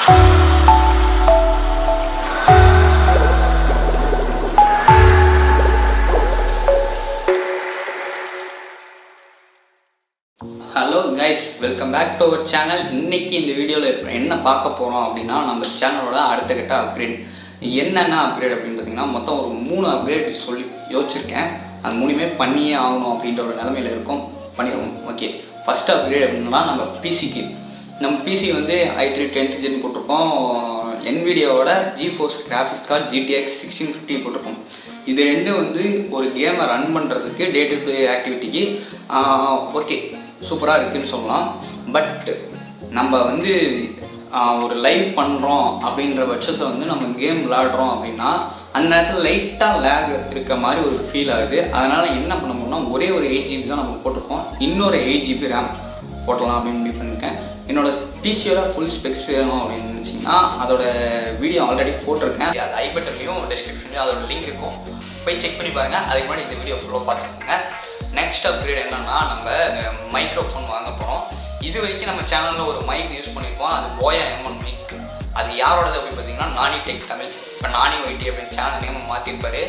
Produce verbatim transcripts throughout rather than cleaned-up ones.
Hello guys, welcome back to our channel. இன்னைக்கு இந்த வீடியோல என்ன பார்க்க போறோம் அப்படினா நம்ம சேனலோட அடுத்த கட்ட அப்கிரேட். என்னென்ன அப்கிரேட் அப்படினு பாத்தீங்கன்னா மொத்தம் ஒரு மூணு அப்கிரேட் சொல்லி யோசிச்சிருக்கேன். அது மூணுமே பண்ணியே ஆகணும் அப்படின்ற ஒரு நிலைமையில இருக்கோம். பண்ணிடுவோம். ஓகே. ஃபர்ஸ்ட் அப்கிரேட் அப்படினா நம்ம பிசிக்கு. நம்ம பிசி வந்து i three tenth gen போட்டுருக்கோம். Nvidia-ஓட GeForce graphics card G T X sixteen fifty போட்டுருக்கோம். இது ரெண்டு வந்து ஒரு கேமை ரன் பண்றதுக்கு டே டு டே ஆக்டிவிட்டிக்கு ஓகே சூப்பராக இருக்குன்னு சொல்லலாம். பட் நம்ம வந்து ஒரு லைவ் பண்ணுறோம் அப்படின்ற பட்சத்தில் வந்து நம்ம கேம் விளையாடுறோம் அப்படின்னா அந்த நேரத்தில் லைட்டாக லேக் இருக்க மாதிரி ஒரு ஃபீல் ஆகுது. அதனால் என்ன பண்ண முடியும்னா ஒரே ஒரு எயிட் ஜிபி தான் நம்ம போட்டிருக்கோம். இன்னொரு எயிட் ஜிபி ரேம் போட்டலாம் அப்படின்னு முடிவு பண்ணியிருக்கேன். என்னோட பிசியோட ஃபுல் ஸ்பெக்ஸ் வேணும் அப்படின்னு நினச்சிங்கன்னா அதோட வீடியோ ஆல்ரெடி போட்டிருக்கேன். அது ஐ பட்டன்லையும் டிஸ்கிரிப்ஷன்லையும் அதோட லிங்க் இருக்கும், போய் செக் பண்ணி பாருங்கள். அதுக்கு முன்னாடி இந்த வீடியோ ஃபுல்லாக பார்த்துக்கோங்க. நெக்ஸ்ட் அப்கிரேட் என்னன்னா நம்ம மைக்ரோஃபோன் வாங்க போகிறோம். இது வரைக்கும் நம்ம சேனலில் ஒரு மைக் யூஸ் பண்ணியிருக்கோம். அது போயா எம் ஒன் மைக். அது யாரோடது அப்படின்னு பார்த்தீங்கன்னா நானி டெக் தமிழ். இப்போ நானி ஒய்டி அப்படின்னு சேனல் நேம் மாற்றிருப்பாரு.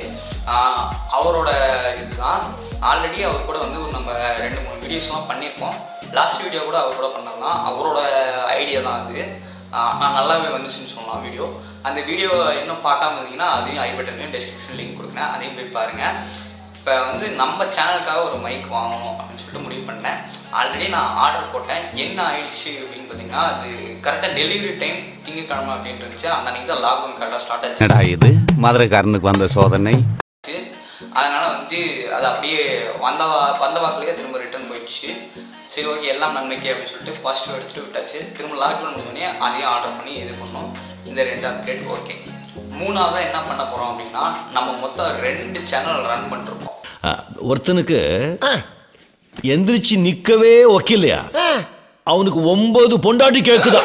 அவரோட இதுதான். ஆல்ரெடி அவர் கூட வந்து நம்ம ரெண்டு மூணு வீடியோஸ்லாம் பண்ணியிருக்கோம். லாஸ்ட் வீடியோ கூட அவர் கூட பண்ணலாம். அவரோட ஐடியா தான் அது. நான் நல்லாவே வந்துச்சுன்னு சொல்லலாம் வீடியோ. அந்த வீடியோ இன்னும் பார்க்காம இருந்தீங்கன்னா அதையும் ஐ பட்டன்லையும் டிஸ்கிரிப்ஷன் லிங்க் கொடுக்குறேன், அதையும் போய் பாருங்கள். இப்போ வந்து நம்ம சேனலுக்காக ஒரு மைக் வாங்கணும் அப்படின்னு சொல்லிட்டு முடிவு பண்ணேன். ஆல்ரெடி நான் ஆர்டர் போட்டேன். என்ன ஆயிடுச்சு அப்படின்னு பார்த்தீங்கன்னா அது கரெக்டாக டெலிவரி டைம் திங்கக்கிழமை அப்படின்னு இருந்துச்சு. அந்த அன்னைக்கு தான் லாக்டவுன் கரெக்டாக ஸ்டார்ட் ஆச்சு. இது மதுரைக்காரனுக்கு வந்த சோதனை. அதனால வந்து அது அப்படியே வந்த வந்த வாக்கிலேயே திரும்ப ரிட்டர்ன் போயிடுச்சு. சரி ஓகே எல்லாம் நன்மைக்கே அப்படின்னு சொல்லிட்டு பாசிட்டிவ் எடுத்துகிட்டு விட்டாச்சு. திரும்ப லாக்டவுன் முடிஞ்சோடனே அதையும் ஆர்டர் பண்ணி இது பண்ணோம். இந்த ரெண்டு அப்டேட் ஓகே. மூணாவதாக என்ன பண்ண போகிறோம் அப்படின்னா நம்ம மொத்தம் ரெண்டு சேனல் ரன் பண்ணிருக்கோம். ஒருத்தனுக்கு எந்திரிச்சு நிக்கவே ஒக்கில்லையா, அவனுக்கு ஒன்பது பொண்டாட்டி கேக்குதா.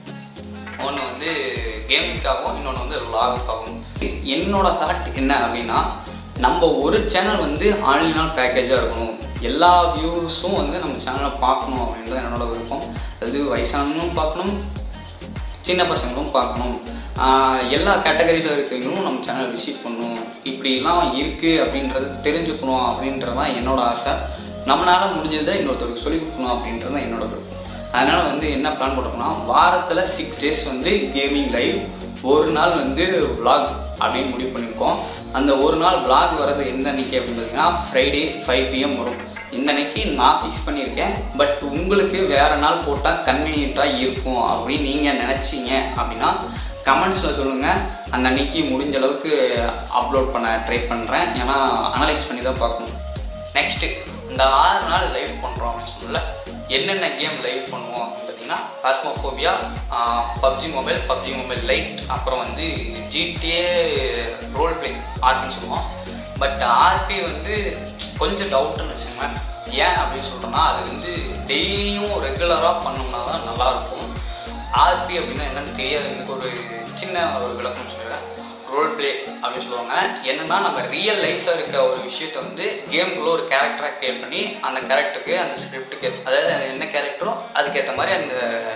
ஒன்று வந்து கேமிங்காகவும் இன்னொன்று வந்து வ்ளாகுக்காகவும். என்னோட தாட் என்ன அப்படின்னா நம்ம ஒரு சேனல் வந்து ஆன்லைன் நாள் பேக்கேஜாக இருக்கணும். எல்லா வியூஸும் வந்து நம்ம சேனலை பார்க்கணும் அப்படின்றது என்னோட விருப்பம். அதாவது வயசானவங்களும் பார்க்கணும், சின்ன பசங்களும் பார்க்கணும், எல்லா கேட்டகரியில் இருக்கிறவங்களும் நம்ம சேனலை விசிட் பண்ணணும். இப்படிலாம் இருக்குது அப்படின்றது தெரிஞ்சுக்கணும் அப்படின்றதான் என்னோட ஆசை. நம்மளால் முடிஞ்சதை இன்னொருத்தருக்கு சொல்லிக் கொடுக்கணும் அப்படின்றது தான் என்னோட விருப்பம். அதனால் வந்து என்ன பிளான் போட்டோம்னா வாரத்தில் சிக்ஸ் டேஸ் வந்து கேமிங் லைவ், ஒரு நாள் வந்து விளாக் அப்படின்னு முடிவு பண்ணியிருக்கோம். அந்த ஒரு நாள் விளாக் வர்றது எந்த அன்னைக்கு அப்படின்னு பார்த்தீங்கன்னா ஃப்ரைடே ஃபைவ் பிஎம் வரும். இந்த அன்னைக்கு நான் ஃபிக்ஸ் பண்ணியிருக்கேன். பட் உங்களுக்கு வேறு நாள் போட்டால் கன்வீனியண்ட்டாக இருக்கும் அப்படின்னு நீங்கள் நினச்சிங்க அப்படின்னா கமெண்ட்ஸில் சொல்லுங்கள். அந்த அன்னைக்கு முடிஞ்ச அளவுக்கு அப்லோட் பண்ண ட்ரை பண்ணுறேன். ஏன்னா அனலைஸ் பண்ணி தான் பார்க்கணும். நெக்ஸ்ட்டு இந்த ஆறு நாள் லைவ் பண்ணுறோம் அப்படின்னு சொல்லல என்னென்ன கேம் லைவ் பண்ணுவோம் அப்படின்னு பார்த்தீங்கன்னா phasmophobia, PUBG mobile, PUBG mobile lite, அப்புறம் வந்து ஜிடிஏ ரோல் பிளே ஆர்பின்னு சொல்லுவோம். பட் ஆர்பி வந்து கொஞ்சம் டவுட்டுன்னு வச்சுக்கோங்களேன். ஏன் அப்படின்னு சொல்கிறோன்னா அது வந்து டெய்லியும் ரெகுலராக பண்ணோம்னா தான் நல்லாயிருக்கும். ஆர்பி அப்படின்னா என்னன்னு தெரியாது. எனக்கு ஒரு சின்ன ஒரு விளக்கம் சொல்லிடுறேன். ரோல் பிளே அப்படின்னு சொல்லுவாங்க. என்னன்னா நம்ம ரியல் லைஃப்ல இருக்க ஒரு விஷயத்த வந்து கேம்குள்ள ஒரு கேரக்டரா கிரியேட் பண்ணி அந்த கேரக்டருக்கு அந்த ஸ்கிரிப்டுக்கு அதாவது என்ன கேரக்டரோ அதுக்கேற்ற மாதிரி அந்த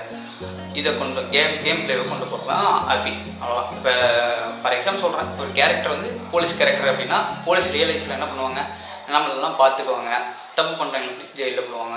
இதை கொண்டு கேம் கேம் பிளேவை கொண்டு போகலாம் ஆர்பி. அவ்வளோதான். இப்போ ஃபார் எக்ஸாம்பிள் சொல்கிறேன், ஒரு கேரக்டர் வந்து போலீஸ் கேரக்டர் அப்படின்னா போலீஸ் ரியல் லைஃப்ல என்ன பண்ணுவாங்க, நம்மளெல்லாம் பார்த்துக்குவாங்க, தப்பு பண்ணுறவங்க ஜெயிலில் போடுவாங்க.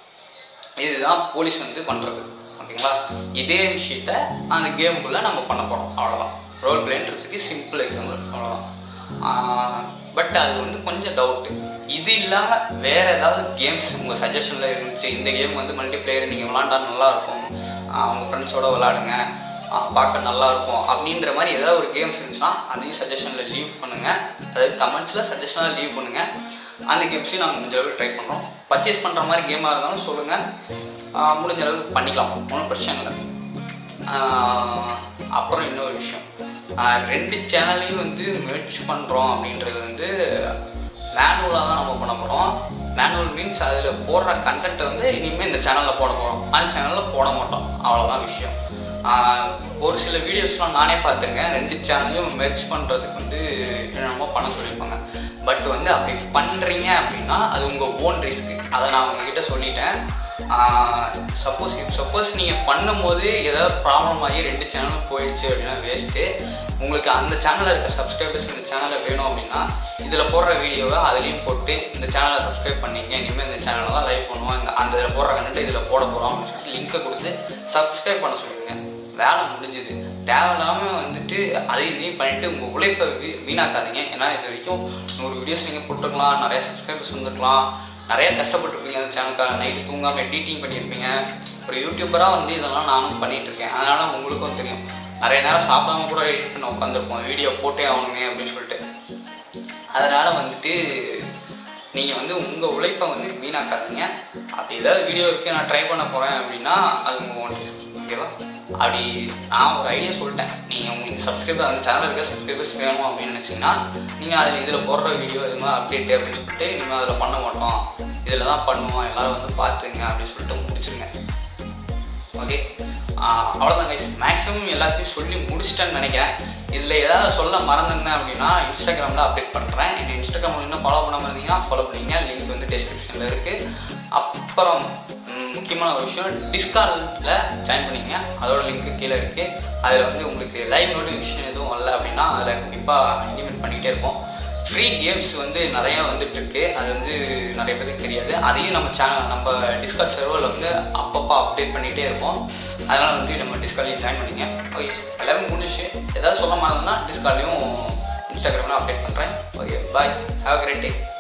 இதுதான் போலீஸ் வந்து பண்ணுறது. ஓகேங்களா? இதே விஷயத்த அந்த கேமுக்குள்ளே நம்ம பண்ண போகிறோம். அவ்வளோதான். ரோல் பிளேன்றதுக்கு சிம்பிள் எக்ஸாம்பிள். அவ்வளோதான். பட் அது வந்து கொஞ்சம் டவுட்டு. இது இல்லாமல் வேறு ஏதாவது கேம்ஸ் உங்கள் சஜஷனில் இருந்துச்சு, இந்த கேம் வந்து மல்டி பிளேயர் நீங்கள் விளாண்டா நல்லாயிருக்கும், உங்கள் ஃப்ரெண்ட்ஸோடு விளாடுங்க, பார்க்க நல்லாயிருக்கும் அப்படின்ற மாதிரி ஏதாவது ஒரு கேம்ஸ் இருந்துச்சுன்னா அதையும் சஜஷனில் லீவ் பண்ணுங்கள். அதாவது கமெண்ட்ஸில் சஜஷனாக லீவ் பண்ணுங்கள். அந்த கேம்ஸையும் நாங்கள் முடிஞ்ச அளவுக்கு ட்ரை பண்ணுறோம். பர்ச்சேஸ் பண்ணுற மாதிரி கேமாக இருந்தாலும் சொல்லுங்கள், முடிஞ்ச அளவுக்கு பண்ணிக்கலாம், ஒன்றும் பிரச்சனை இல்லை. அப்புறம் இன்னொரு விஷயம், ரெண்டு சேனல்லையும் வந்து மெர்ஜ் பண்ணுறோம் அப்படின்றது வந்து மேனுவலாக தான் நம்ம பண்ண போகிறோம். மேனுவல் மீன்ஸ் அதில் போடுற கண்டென்ட்டை வந்து இனிமேல் இந்த சேனலில் போட போகிறோம், அந்த சேனலில் போட மாட்டோம். அவ்வளோதான் விஷயம். ஒரு சில வீடியோஸ்லாம் நானே பார்த்துருக்கேன். ரெண்டு சேனலையும் மெர்ஜ் பண்ணுறதுக்கு வந்து என்னென்னமோ பண்ண சொல்லியிருப்பாங்க. பட் வந்து அப்படி பண்ணுறீங்க அப்படின்னா அது உங்கள் ஓன் ரிஸ்க்கு. அதை நான் உங்ககிட்ட சொல்லிட்டேன். சப்போஸ் சப்போஸ் நீங்கள் பண்ணும்போது ஏதாவது ப்ராப்ளம் ஆகி ரெண்டு சேனலும் போயிடுச்சு அப்படின்னா வேஸ்ட்டு. உங்களுக்கு அந்த சேனலில் இருக்க சப்ஸ்கிரைபர்ஸ் இந்த சேனலில் வேணும் அப்படின்னா இதில் போடுற வீடியோவை அதுலேயும் போட்டு இந்த சேனலை சப்ஸ்கிரைப் பண்ணிங்க, இனிமேல் இந்த சேனலில் தான் லைவ் பண்ணுவோம், இந்த அந்த இதில் போடுற கண்டென்ட் இதில் போட போகிறோம் அப்படின்னு சொல்லிட்டு லிங்கை கொடுத்து சப்ஸ்கிரைப் பண்ண சொல்லுங்கள். வேலை முடிஞ்சுது. தேவையில்லாமல் வந்துட்டு அதையும் இதையும் பண்ணிவிட்டு உங்கள் உழைப்பை வீ வீணாக்காதீங்க. ஏன்னா இது வரைக்கும் நூறு வீடியோஸ் நீங்கள் போட்டுருக்கலாம், நிறைய சப்ஸ்கிரைபர்ஸ் வந்துருக்கலாம், நிறைய கஷ்டப்பட்டுருப்பீங்க. அந்த சேனலுக்காக நைட்டு தூங்காமல் எடிட்டிங் பண்ணியிருப்பீங்க. ஒரு யூடியூபராக வந்து இதெல்லாம் நானும் பண்ணிகிட்ருக்கேன். அதனால் உங்களுக்கும் தெரியும், நிறைய நேரம் சாப்பிடாம கூட எடிட் பண்ண உட்காந்துருப்போம், வீடியோ போட்டே ஆகணுமே அப்படின்னு சொல்லிட்டு. அதனால் வந்துட்டு நீங்கள் வந்து உங்கள் உழைப்பை வந்து வீணாக்காதீங்க. அப்படி ஏதாவது வீடியோ இருக்கு நான் ட்ரை பண்ண போகிறேன் அப்படின்னா அது உங்கள் ஒன் ரிஸ்க், ஓகேவா? அப்படி நான் ஒரு ஐடியா சொல்லிட்டேன். நீங்கள் உங்களுக்கு சப்ஸ்கிரைபர் அந்த சேனல் இருக்க சப்ஸ்கிரைபர்ஸ் வேணும் அப்படின்னு நினச்சிங்கன்னா நீங்கள் அதில் இதில் போடுற வீடியோ இது மாதிரி அப்டேட்டு அப்படின்னு சொல்லிட்டு இனிமேல் அதில் பண்ண மாட்டோம், இதில் தான் பண்ணுவோம், எல்லோரும் வந்து பார்த்துங்க அப்படின்னு சொல்லிட்டு முடிச்சுருங்க. ஓகே, அவ்வளோதான் கைஸ். மேக்ஸிமம் எல்லாத்தையும் சொல்லி முடிச்சிட்டேன்னு நினைக்கிறேன். இதில் ஏதாவது சொல்ல மறந்துருந்தேன் அப்படின்னா இன்ஸ்டாகிராமில் அப்டேட் பண்ணுறேன். என்ன இன்ஸ்டாகிராம் இன்னும் ஃபாலோ பண்ணாமல் இருந்தீங்கன்னா ஃபாலோ பண்ணிங்க, லிங்க் வந்து டிஸ்கிரிப்ஷனில் இருக்குது. அப்புறம் முக்கியமான ஒரு விஷயம், டிஸ்கார்டில் ஜாயின் பண்ணிங்க, அதோட லிங்க்கு கீழே இருக்குது. அதில் வந்து உங்களுக்கு லைவ் நோட்டிஃபிகேஷன் எதுவும் வரல அப்படின்னா அதில் கண்டிப்பாக இனிமேட் பண்ணிகிட்டே இருப்போம். ஃப்ரீ கேம்ஸ் வந்து நிறையா வந்துட்டுருக்கு, அது வந்து நிறைய பேருக்கு தெரியாது. அதையும் நம்ம சேனல் நம்ம டிஸ்கார்ட் சர்வரில் வந்து அப்பப்போ அப்டேட் பண்ணிகிட்டே இருப்போம். அதனால் வந்து நம்ம டிஸ்கார்ட்லேயும் ஜாயின் பண்ணிங்க. ஓகே, எல்லாமே முடிஞ்சு. ஏதாவது சொல்ல மாதிரினா டிஸ்கார்ட்லேயும் இன்ஸ்டாகிராமில் அப்டேட் பண்ணுறேன். Okay, bye, have a great day.